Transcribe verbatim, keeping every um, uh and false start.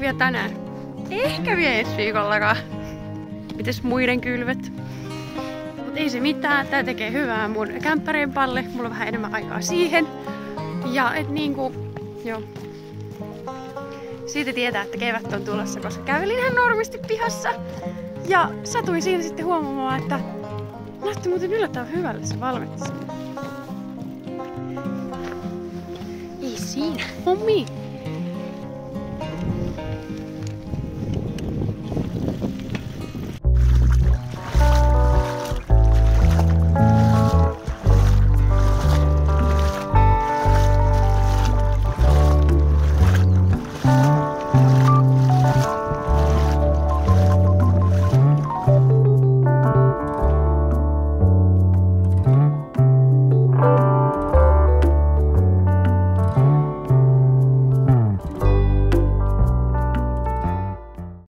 vielä tänään. Ehkä vielä ensi viikollakaan. Mites muiden kylvet? Mut ei se mitään, tää tekee hyvää mun kämppäreen palle. Mulla on vähän enemmän aikaa siihen. Ja et niinku, joo. Siitä tietää, että kevät on tulossa, koska kävelin ihan normisti pihassa. Ja satuin siinä sitten huomaamaan, että näytti muuten yllättävän hyvälle se valmetti. Ei siinä. Hommi!